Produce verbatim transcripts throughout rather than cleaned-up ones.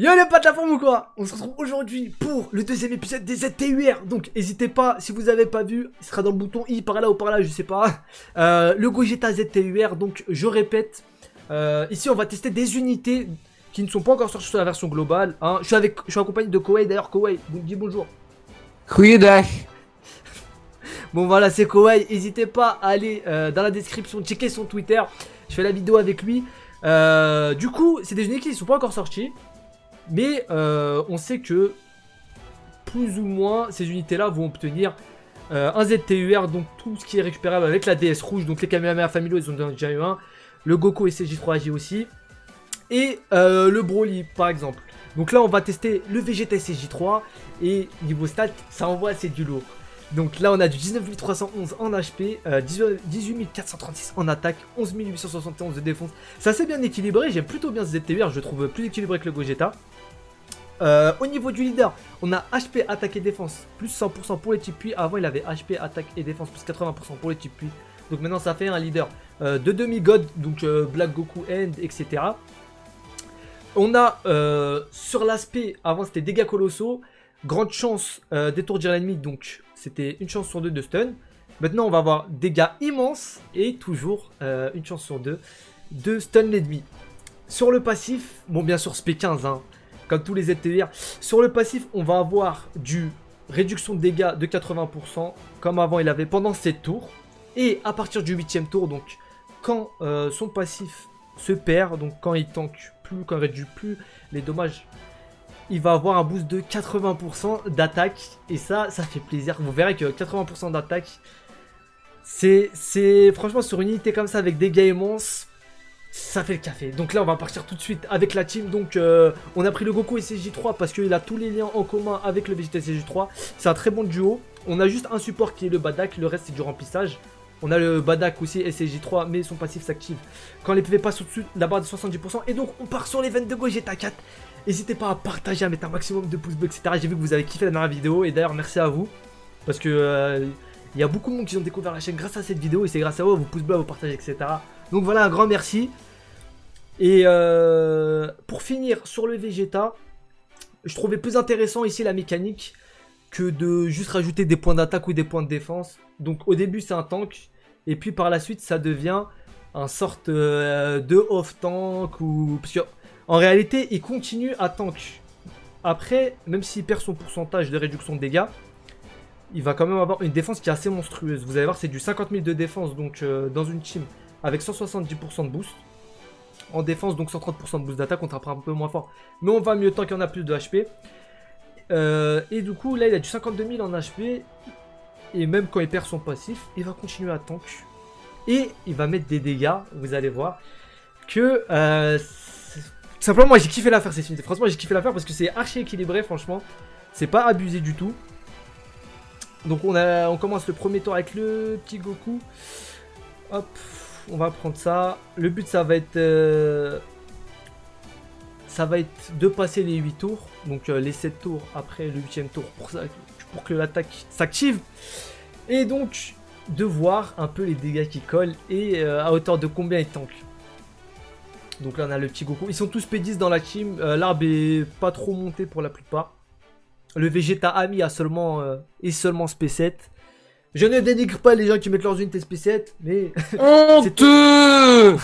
Yo les potes, la forme ou quoi? On se retrouve aujourd'hui pour le deuxième épisode des Z T U R. Donc n'hésitez pas, si vous avez pas vu, il sera dans le bouton I par là ou par là, je sais pas. euh, Le Gogeta Z T U R, donc je répète, euh, ici on va tester des unités qui ne sont pas encore sorties sur la version globale, hein. Je suis avec, je suis accompagné de Koei, d'ailleurs Koei, vous me dites bonjour. Oui, Dash. Bon voilà, c'est Koei, n'hésitez pas à aller euh, dans la description, checker son Twitter. Je fais la vidéo avec lui. euh, Du coup, c'est des unités qui ne sont pas encore sorties. Mais euh, on sait que plus ou moins ces unités là vont obtenir euh, un Z T U R, donc tout ce qui est récupérable avec la D S rouge, donc les Kamehameha familiaux ils ont déjà eu un, le Goku S C J trois A G aussi, et euh, le Broly par exemple. Donc là on va tester le Vegeta S C J trois et niveau stats ça envoie, c'est du lourd. Donc là on a du dix-neuf mille trois cent onze en H P, euh, dix-huit mille quatre cent trente-six en attaque, onze mille huit cent soixante et onze de défense. C'est assez bien équilibré, j'aime plutôt bien ce Z T U R, je le trouve plus équilibré que le Gogeta. Euh, au niveau du leader, on a H P, attaque et défense, plus cent pour cent pour les types puits. Avant il avait H P, attaque et défense, plus quatre-vingts pour cent pour les types puits. Donc maintenant ça fait un leader euh, de demi-god, donc euh, Black Goku, End, et cetera. On a euh, sur l'aspect, avant c'était dégâts colossaux, grande chance euh, d'étourdir l'ennemi, donc c'était une chance sur deux de stun. Maintenant on va avoir dégâts immenses et toujours euh, une chance sur deux de stun l'ennemi. Sur le passif, bon bien sûr S P quinze, hein, comme tous les Z T U R. Sur le passif, on va avoir du réduction de dégâts de quatre-vingts pour cent, comme avant il avait pendant sept tours. Et à partir du huitième tour, donc quand euh, son passif se perd, donc quand il tank plus, quand il réduit plus les dommages, il va avoir un boost de quatre-vingts pour cent d'attaque. Et ça, ça fait plaisir. Vous verrez que quatre-vingts pour cent d'attaque, c'est franchement sur une unité comme ça avec dégâts immenses, ça fait le café. Donc là on va partir tout de suite avec la team. Donc euh, on a pris le Goku S C J trois parce qu'il a tous les liens en commun avec le Vegeta S C J trois. C'est un très bon duo. On a juste un support qui est le Badak, le reste c'est du remplissage. On a le Badak aussi S C J trois, mais son passif s'active quand les P V passent au-dessus de la barre de soixante-dix pour cent. Et donc on part sur les veines de Gogeta quatre. N'hésitez pas à partager, à mettre un maximum de pouces bleus, et cetera. J'ai vu que vous avez kiffé la dernière vidéo et d'ailleurs merci à vous. Parce que euh, il y a beaucoup de monde qui ont découvert la chaîne grâce à cette vidéo. Et c'est grâce à vous, à vos pouces bleus, à vos partages, et cetera. Donc voilà, un grand merci. Et euh, pour finir sur le Vegeta, je trouvais plus intéressant ici la mécanique que de juste rajouter des points d'attaque ou des points de défense. Donc au début c'est un tank et puis par la suite ça devient un sorte euh, de off-tank ou... Parce que en réalité il continue à tank. Après, même s'il perd son pourcentage de réduction de dégâts, il va quand même avoir une défense qui est assez monstrueuse. Vous allez voir, c'est du cinquante mille de défense donc euh, dans une team avec cent soixante-dix pour cent de boost. En défense, donc cent trente pour cent de boost d'attaque, on tapera un peu moins fort. Mais on va mieux tant qu'il y en a plus de H P. Euh, et du coup, là, il a du cinquante-deux mille en H P. Et même quand il perd son passif, il va continuer à tank. Et il va mettre des dégâts, vous allez voir. Que, euh, simplement, moi, j'ai kiffé la faire, cette unité. Franchement, j'ai kiffé la faire parce que c'est archi équilibré, franchement. C'est pas abusé du tout. Donc, on, a, on commence le premier tour avec le petit Goku. Hop. On va prendre ça. Le but ça va être euh, ça va être de passer les huit tours. Donc euh, les sept tours après le huitième tour pour, ça, pour que l'attaque s'active. Et donc de voir un peu les dégâts qui collent et euh, à hauteur de combien ils tankent. Donc là on a le petit Goku. Ils sont tous P dix dans la team. Euh, L'arbre est pas trop monté pour la plupart. Le Vegeta Ami a seulement, euh, est seulement S P sept. Je ne dénigre pas les gens qui mettent leurs unités S P sept, mais... Honteux.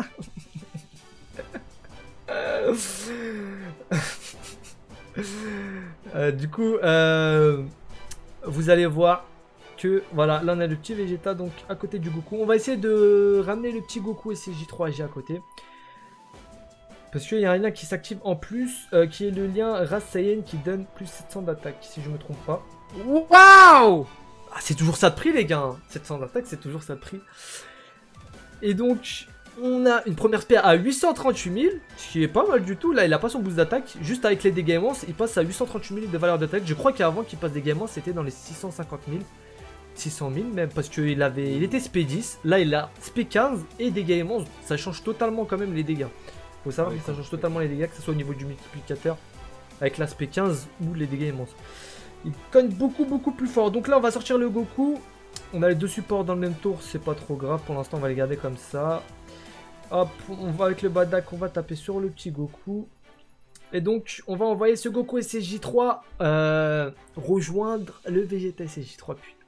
euh, Du coup, euh, vous allez voir que... Voilà, là on a le petit Vegeta, donc à côté du Goku. On va essayer de ramener le petit Goku S C J trois A G à côté. Parce qu'il y a un lien qui s'active en plus, euh, qui est le lien Race Saiyan qui donne plus sept cents d'attaque, si je me trompe pas. Waouh. Ah, c'est toujours ça de prix les gars, sept cents d'attaque c'est toujours ça de prix. Et donc on a une première spé à huit cent trente-huit mille, ce qui est pas mal du tout. Là il a pas son boost d'attaque, juste avec les dégâts immenses il passe à huit cent trente-huit mille de valeur d'attaque. Je crois qu'avant qu'il passe des dégâts immenses c'était dans les six cent cinquante mille, six cent mille même, parce qu'il avait, il était S P dix, là il a S P quinze et dégâts immenses. Ça change totalement quand même les dégâts. Faut savoir que ça change totalement les dégâts, que ce soit au niveau du multiplicateur avec l'aspect quinze ou les dégâts immenses. Il cogne beaucoup beaucoup plus fort. Donc là on va sortir le Goku. On a les deux supports dans le même tour, c'est pas trop grave. Pour l'instant on va les garder comme ça. Hop, on va avec le Badak, on va taper sur le petit Goku. Et donc, on va envoyer ce Goku S S J trois euh, rejoindre le Vegeta S S J trois. Puis.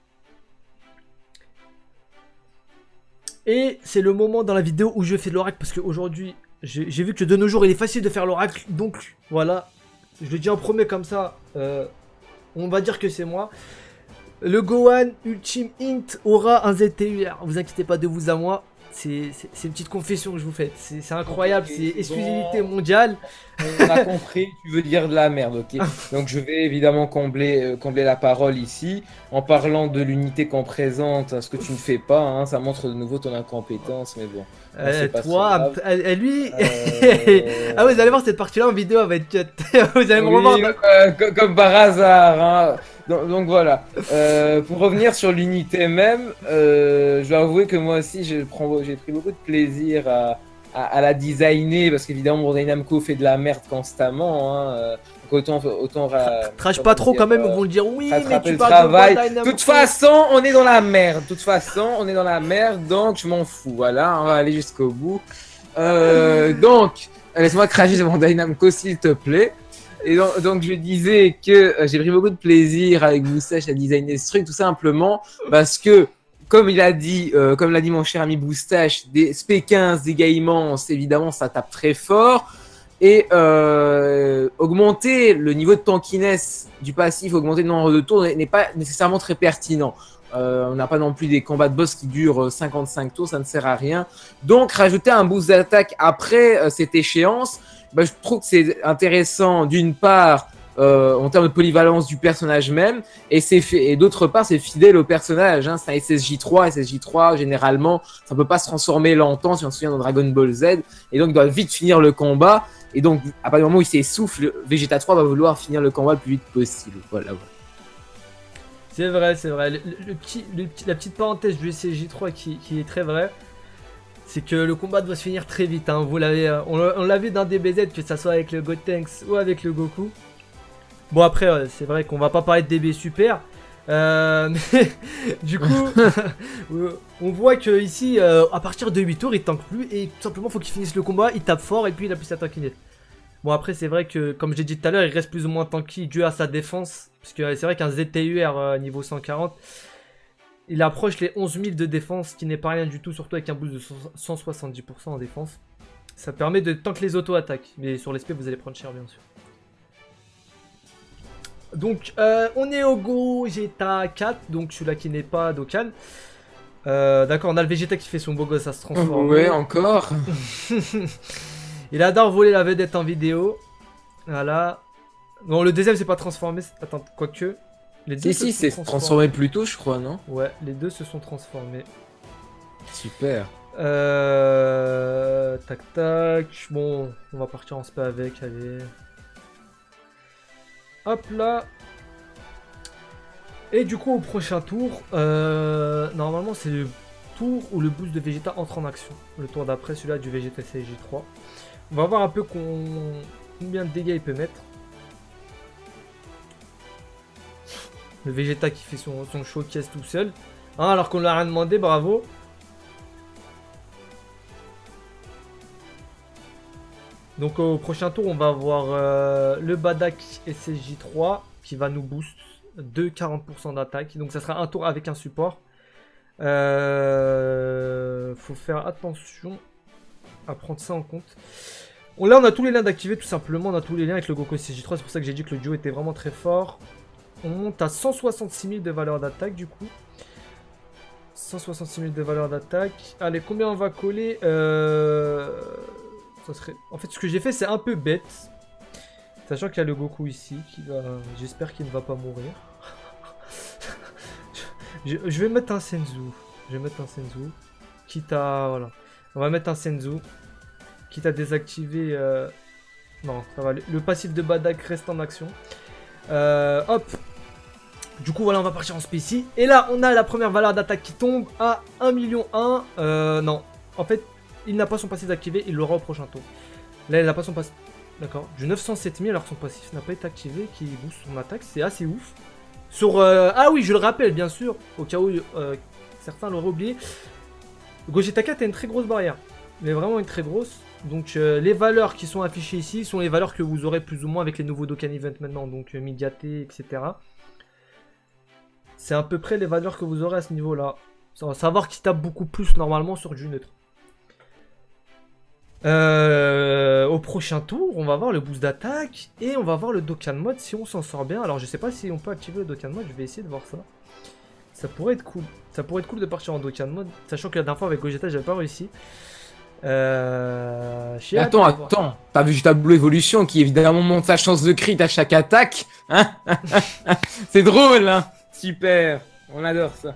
Et c'est le moment dans la vidéo où je fais de l'oracle parce qu'aujourd'hui, j'ai vu que de nos jours, il est facile de faire l'oracle. Donc, voilà. Je le dis en premier comme ça. Euh, on va dire que c'est moi. Le Gohan Ultime Int aura un Z T U R. Vous inquiétez pas de vous à moi. C'est une petite confession que je vous fais. C'est incroyable. Okay, c'est exclusivité bon. mondiale. On a compris. Tu veux dire de la merde, ok. Donc je vais évidemment combler, euh, combler la parole ici. En parlant de l'unité qu'on présente, ce que tu ne fais pas. Hein, ça montre de nouveau ton incompétence. Mais bon. Euh, toi, euh, lui. Euh... ah, vous allez voir cette partie-là en vidéo. Elle va être cut. Vous allez me oui, revoir. Euh, comme par hasard. Hein. Donc, donc voilà, euh, pour revenir sur l'unité même, euh, je dois avouer que moi aussi j'ai pris beaucoup de plaisir à, à, à la designer parce qu'évidemment Bandai Namco fait de la merde constamment. Hein, donc autant, autant Trash pas trop quand même, ils vont le dire oui, mais tu le parles travail. de Bandai Namco. De toute façon, on est dans la merde. De toute façon, on est dans la merde, donc je m'en fous. Voilà, on va aller jusqu'au bout. Euh, donc, laisse-moi cracher sur Bandai Namco s'il te plaît. Et donc, donc je disais que euh, j'ai pris beaucoup de plaisir avec Boustache à designer ce truc, tout simplement parce que, comme il a dit, euh, comme l'a dit mon cher ami Boustache, des S P quinze, des gars immenses, évidemment, ça tape très fort. Et euh, augmenter le niveau de tankiness du passif, augmenter le nombre de tours n'est pas nécessairement très pertinent. Euh, on n'a pas non plus des combats de boss qui durent cinquante-cinq tours, ça ne sert à rien. Donc, rajouter un boost d'attaque après euh, cette échéance, bah, je trouve que c'est intéressant d'une part euh, en termes de polyvalence du personnage même et, et d'autre part c'est fidèle au personnage, hein. C'est un S S J trois, S S J trois généralement ça ne peut pas se transformer longtemps si on se souvient dans Dragon Ball Z et donc il doit vite finir le combat et donc à partir du moment où il s'essouffle, Vegeta trois va vouloir finir le combat le plus vite possible. Voilà, voilà. C'est vrai, c'est vrai. Le, le petit, le petit, la petite parenthèse du S S J trois qui, qui est très vrai. C'est que le combat doit se finir très vite, hein. Vous l'avez, on, on l'a vu dans D B Z, que ça soit avec le Gotenks ou avec le Goku. Bon après, euh, c'est vrai qu'on va pas parler de D B Super. Euh, mais du coup, on voit que ici, euh, à partir de huit tours, il tank plus. Et tout simplement, faut qu'il finisse le combat, il tape fort et puis il a plus sa tankiness. Bon après, c'est vrai que, comme je l'ai dit tout à l'heure, il reste plus ou moins tanky dû à sa défense. Parce que c'est vrai qu'un Z T U R euh, niveau cent quarante... il approche les onze mille de défense, qui n'est pas rien du tout, surtout avec un boost de cent soixante-dix pour cent en défense. Ça permet de tank les auto-attaques, mais sur l'S P vous allez prendre cher bien sûr. Donc euh, on est au Gogeta quatre, donc celui-là qui n'est pas Dokkan. Euh, D'accord, on a le Vegeta qui fait son beau gosse à se transformer. Ouais, encore. Il adore voler la vedette en vidéo. Voilà. Non, le deuxième c'est pas transformé, attends, quoique... Les deux si, si, c'est transformé plus tôt, je crois, non? Ouais, les deux se sont transformés. Super. Euh... Tac, tac. Bon, on va partir en spa avec, allez. Hop là. Et du coup, au prochain tour, euh... normalement, c'est le tour où le boost de Vegeta entre en action. Le tour d'après, celui-là du Vegeta S S J trois. On va voir un peu combien de dégâts il peut mettre. Le Vegeta qui fait son, son showcase tout seul. Hein, alors qu'on lui a rien demandé, bravo. Donc au prochain tour, on va avoir euh, le Badak S S J trois qui va nous boost de quarante pour cent d'attaque. Donc ça sera un tour avec un support. Euh, faut faire attention à prendre ça en compte. Bon, là, on a tous les liens d'activer tout simplement. On a tous les liens avec le Goku S S J trois. C'est pour ça que j'ai dit que le duo était vraiment très fort. On monte à cent soixante-six mille de valeur d'attaque du coup. cent soixante-six mille de valeur d'attaque. Allez, combien on va coller euh... ça serait... En fait, ce que j'ai fait, c'est un peu bête. Sachant qu'il y a le Goku ici. qui va. J'espère qu'il ne va pas mourir. je... je vais mettre un Senzu. Je vais mettre un Senzu. Quitte à... Voilà. On va mettre un Senzu. Quitte à désactiver... Euh... Non, ça va. Le passif de Badak reste en action. Euh, hop. Du coup voilà, on va partir en spécie. Et là on a la première valeur d'attaque qui tombe à un million un. Euh, non, en fait il n'a pas son passif activé, il l'aura au prochain tour. Là il n'a pas son passif. D'accord, du neuf cent sept mille alors que son passif n'a pas été activé, qui booste son attaque, c'est assez ouf. Sur euh... ah oui, je le rappelle bien sûr, au cas où euh, certains l'auraient oublié, Gogeta quatre a une très grosse barrière, mais vraiment une très grosse. Donc euh, les valeurs qui sont affichées ici sont les valeurs que vous aurez plus ou moins avec les nouveaux Dokkan Event maintenant, donc euh, Midiaté, et cetera. C'est à peu près les valeurs que vous aurez à ce niveau-là. On va savoir qui tape beaucoup plus normalement sur du neutre. Euh, au prochain tour, on va voir le boost d'attaque et on va voir le Dokkan Mode si on s'en sort bien. Alors je sais pas si on peut activer le Dokkan Mode, je vais essayer de voir ça. Ça pourrait être cool. Ça pourrait être cool de partir en Dokkan Mode, sachant que la dernière fois avec Gogeta j'avais pas réussi. Euh... Attends, attends, t'as vu le tableau évolution qui évidemment monte sa chance de crit à chaque attaque, hein? C'est drôle, hein? Super, on adore ça.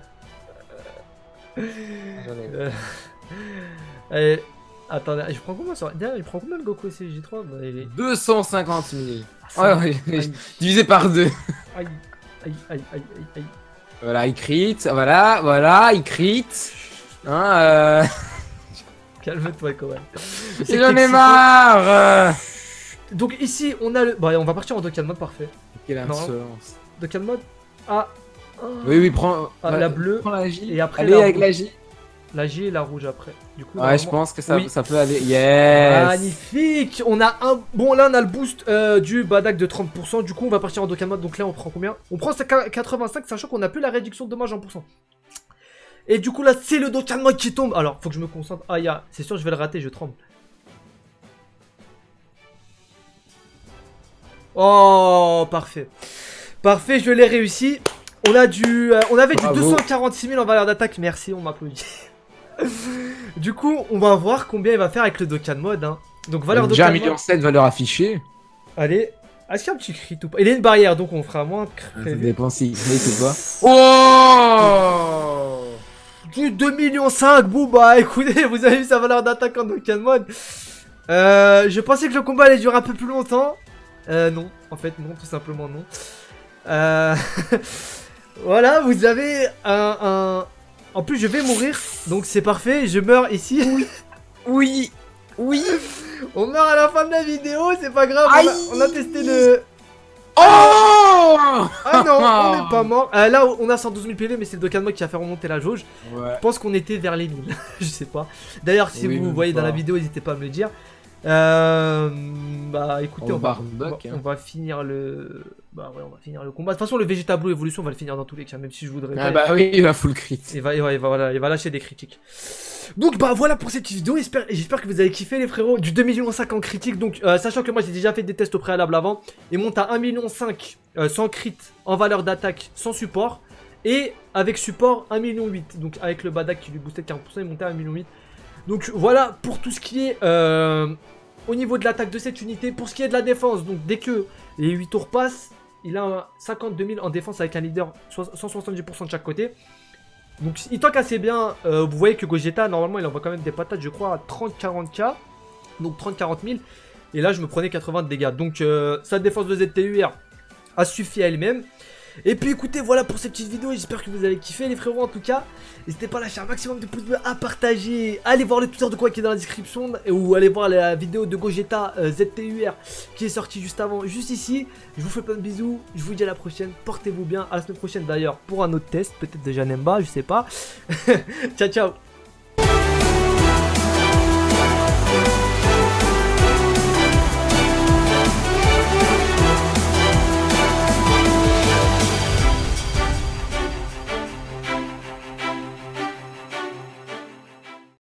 Euh... Allez, attendez, je prends combien sur... D'ailleurs, il prend combien le Goku C J trois? Bah, il est... deux cent cinquante mille. Ah, ouais, ouais, divisé par deux. Aïe, aïe, aïe, aïe, aïe, aïe. Voilà, il crit, voilà, voilà, il crit. Hein, euh... Calme-toi quand même. J'en ai marre. Donc ici, on a le... Bon, allez, on va partir en Dokkan Mode, parfait. Quelle insolence. Dokkan Mode. Ah. Oh. Oui, oui, prends ah, la bleue. Prends la J. Et après, allez, la avec rouge. la J. La J et la rouge après. Du coup, ouais, je pense que ça, oui. ça peut aller. Yes. Magnifique. On a un... Bon, là, on a le boost euh, du Badak de trente pour cent. Du coup, on va partir en Dokkan Mode. Donc là, on prend combien? On prend quatre-vingt-cinq, sachant qu'on a plus la réduction de dommages en pourcent. Et du coup, là, c'est le Dokkan Mode qui tombe. Alors, faut que je me concentre. Ah, ya, c'est sûr, je vais le rater, je tremble. Oh, parfait. Parfait, je l'ai réussi. On a du, euh, on avait Bravo. Du deux cent quarante-six mille en valeur d'attaque. Merci, on m'applaudit. Du coup, on va voir combien il va faire avec le Dokkan Mode. Hein. Donc, valeur déjà Dokkan un million sept valeur affichée. Allez. Est-ce qu'il y a un petit crit ou pas? Il y a une barrière, donc on fera moins. Ça dépend si c'est quoi. Oh, du deux virgule cinq millions. Bon, bah écoutez, vous avez vu sa valeur d'attaque en Dokkan Mode. Euh, je pensais que le combat allait durer un peu plus longtemps. Euh, non, en fait, non, tout simplement non. Euh... Voilà, vous avez un, un... En plus, je vais mourir, donc c'est parfait, je meurs ici. Oui, oui, oui. On meurt à la fin de la vidéo, c'est pas grave, on a, on a testé le... Oh ah non, on n'est pas mort. Euh, là, on a cent douze mille P V, mais c'est le Dokkan Mode qui a fait remonter la jauge. Ouais. Je pense qu'on était vers les mille, je sais pas. D'ailleurs, si oui, vous voyez pas. Dans la vidéo, n'hésitez pas à me le dire. Euh, bah écoutez, on, on, va, on, va, on va finir le, bah ouais, on va finir le combat. De toute façon, le Vegeta Blue évolution, on va le finir dans tous les cas, même si je voudrais. Ah pas. Bah oui, il va full crit. Il va, il va, il va, voilà, il va lâcher des critiques. Donc bah voilà pour cette vidéo. J'espère, j'espère que vous avez kiffé les frérots du deux virgule cinq millions en critique. Donc euh, sachant que moi j'ai déjà fait des tests au préalable avant, il monte à un virgule cinq million euh, sans crit en valeur d'attaque, sans support, et avec support un virgule huit million. Donc avec le Badak qui lui boostait de quarante pour cent, il montait à un virgule huit million. Donc voilà pour tout ce qui est euh, au niveau de l'attaque de cette unité. Pour ce qui est de la défense, donc dès que les huit tours passent, il a cinquante-deux mille en défense avec un leader cent soixante-dix pour cent de chaque côté. Donc il tank assez bien. Euh, vous voyez que Gogeta, normalement, il envoie quand même des patates, je crois, à trente à quarante K. Donc trente à quarante mille. Et là, je me prenais quatre-vingts de dégâts. Donc euh, sa défense de Z T U R a suffi à elle-même. Et puis écoutez, voilà pour cette petite vidéo, j'espère que vous avez kiffé les frérots en tout cas. N'hésitez pas à lâcher un maximum de pouces bleus, à partager, allez voir le Twitter de quoi qui est dans la description, ou allez voir la vidéo de Gogeta euh, Z T U R qui est sortie juste avant, juste ici. Je vous fais plein de bisous, je vous dis à la prochaine, portez-vous bien, à la semaine prochaine d'ailleurs pour un autre test, peut-être déjà Nemba, je sais pas. Ciao ciao.